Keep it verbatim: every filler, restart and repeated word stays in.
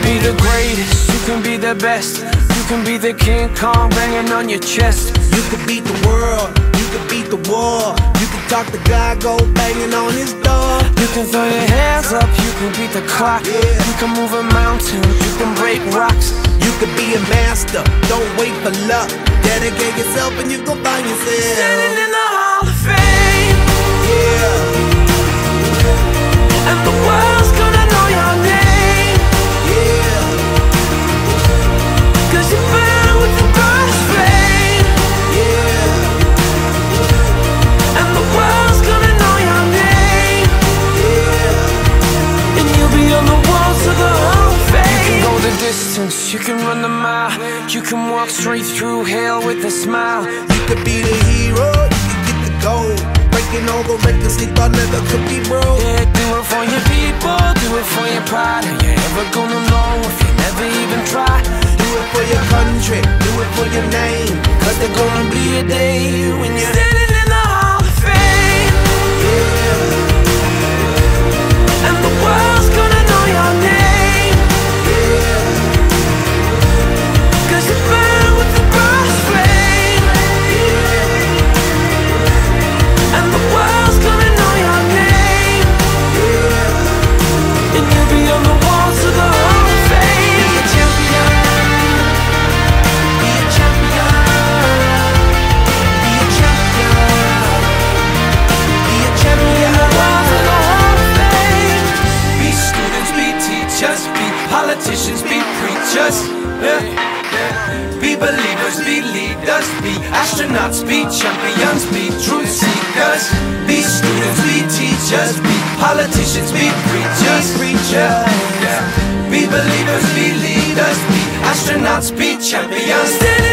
be the greatest, you can be the best. You can be the King Kong banging on your chest. You can beat the world, you can beat the war. You can talk to God, go banging on his door. You can throw your hands up, you can beat the clock. Yeah. You can move a mountain, you can break rocks. You can be a master, don't wait for luck. Dedicate yourself and you gon' find yourself Standing in the Hall of Fame. Yeah. And the world's gonna know your name. Yeah. Cause you burn with the brightest flame. Yeah. And the world's gonna know your name. Yeah. And you'll be on the walls of the Hall of Fame. You can go the distance, you can run the mile. You can walk straight through hell with a smile. You could be the hero, you can get the gold. Breaking all the records they thought never could be broke. Yeah, do it for your people, do it for your pride. Are you ever gonna know if you never even try? Do it for your country, do it for your name. Cause there's gonna be a day when you're standing in the Hall of Fame. Yeah. And the world's gonna know your name. Yeah. Cause you burn with the brightest flame. Yeah. And the world's gonna know your name. Yeah. And you'll be on the walls of the Hall of Fame. Be a champion. Be a champion. Be a champion. Be a champion. Walls of the Hall of Fame. Be students, be teachers, be politicians, be preachers. Yeah. Be believers, be leaders, be astronauts, be champions, be truth seekers. Be students, be teachers, be politicians, be preachers. Preachers. Yeah. Be believers, be leaders, be astronauts, be champions.